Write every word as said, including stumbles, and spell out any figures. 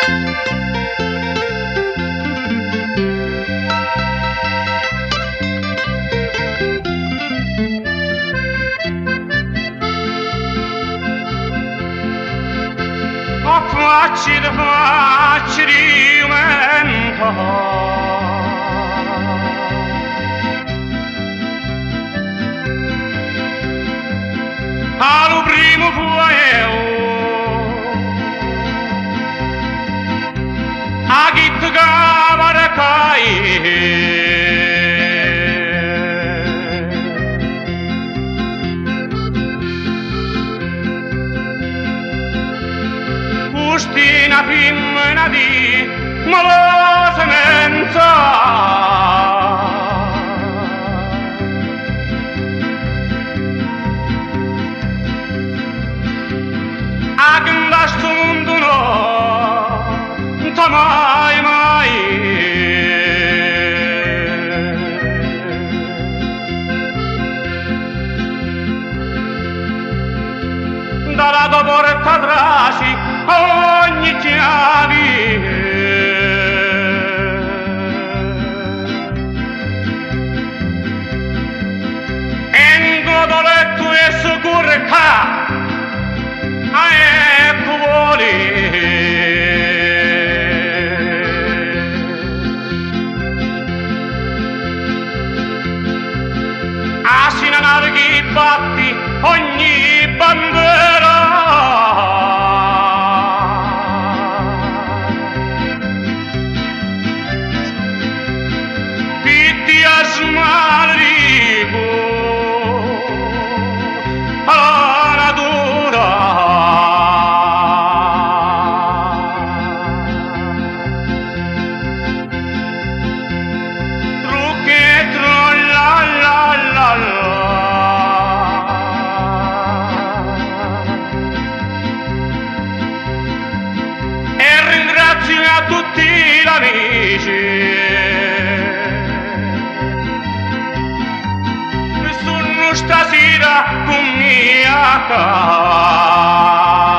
Facile, facile diventa allo primo fuoco a chi ti cavare cai Ustina pimmena di malosa mensa a che da sto mondo no non ta mai mai dalla tua porta trasi ogni chiave e godoletto e sicurezza a ecco vuole a sinanare chi batti ogni bandera Malrico alla natura trucche trolla la la la e ringrazio a tutti gli amici stasera con mia casa